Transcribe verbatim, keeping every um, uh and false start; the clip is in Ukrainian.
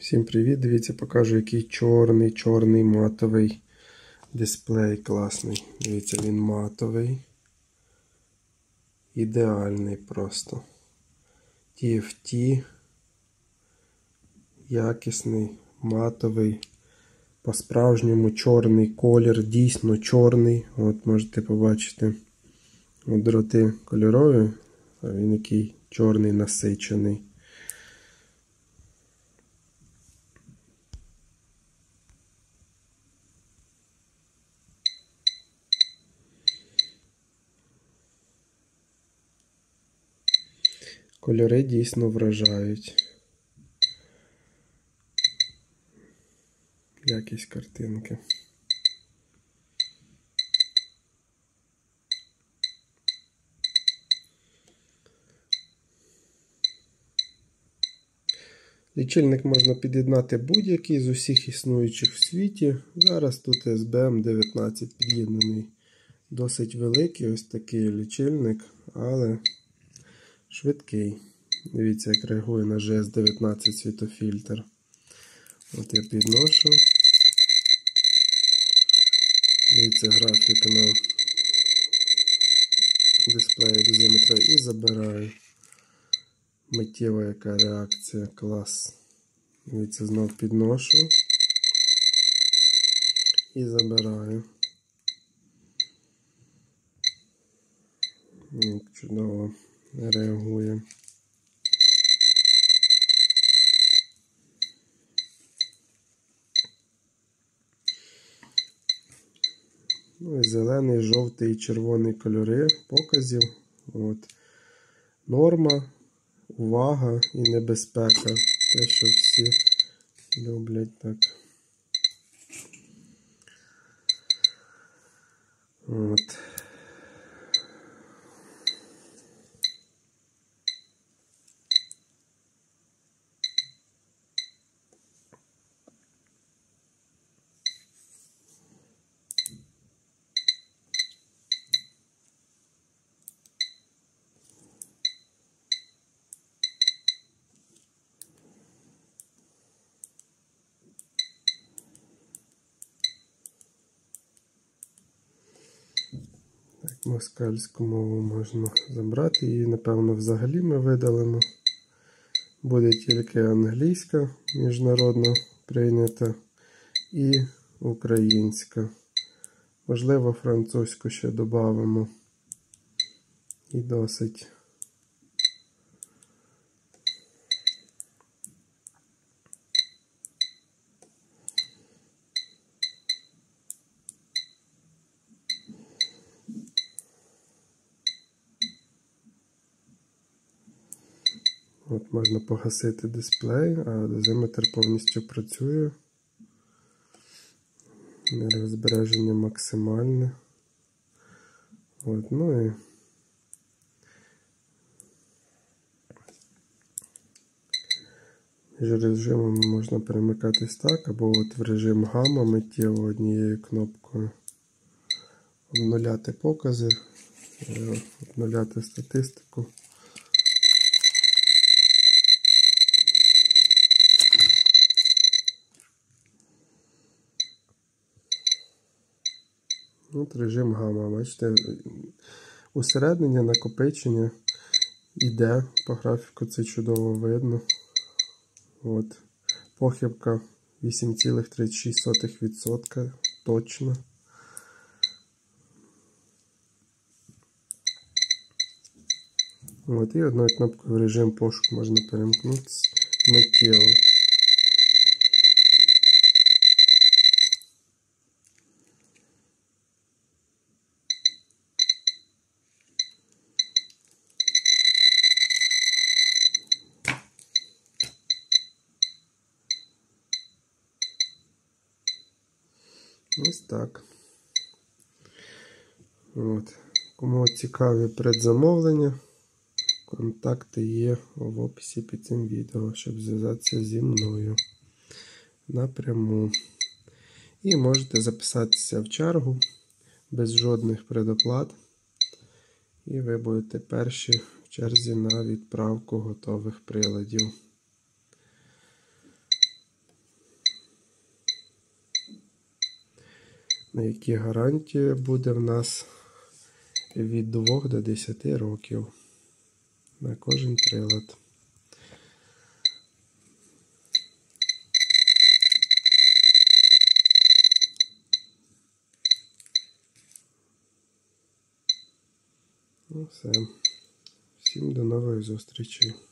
Всім привіт! Дивіться, покажу, який чорний, чорний матовий дисплей класний. Дивіться, він матовий. Ідеальний просто. ті еф ті. Якісний, матовий. По-справжньому чорний колір, дійсно чорний. От можете побачити, от дроти кольорові, а він який чорний, насичений. Кольори дійсно вражають. Якість картинки. Лічильник можна під'єднати будь-який з усіх існуючих в світі. Зараз тут ес бі ем дев'ятнадцять під'єднаний. Досить великий ось такий лічильник, але швидкий. Дивіться, як реагує на жі ес дев'ятнадцять світофільтр. От я підношу. Дивіться графік на дисплеї дозиметра і забираю. Миттєва яка реакція, клас. Дивіться, знов підношу і забираю. Як чудово реагує. Ну і зелений, жовтий і червоний кольори показів. От. Норма, увага і небезпека. Те, що всі люблять так. От. Москальську мову можна забрати, її, напевно, взагалі ми видалимо. Буде тільки англійська, міжнародно прийнята, і українська. Можливо, французьку ще додамо. І досить. От можна погасити дисплей, а дозиметр повністю працює. Енергозбереження максимальне. От, ну і між режимами можна перемикатись так, або от в режим гамма миттєво однією кнопкою. Обнуляти покази, обнуляти статистику. От режим гамма, бачите, усереднення, накопичення іде, по графіку це чудово видно. От, похибка вісім цілих тридцять шість сотих відсотка, точно. От, і одною кнопкою в режим пошуку можна перемкнутися миттєво. Ось так. От. Кому цікаві предзамовлення, контакти є в описі під цим відео, щоб зв'язатися зі мною напряму. І можете записатися в чергу без жодних предоплат. І ви будете перші в черзі на відправку готових приладів. на які гарантія буде в нас від двох до десяти років на кожен прилад. Ну все. Всім до нової зустрічі.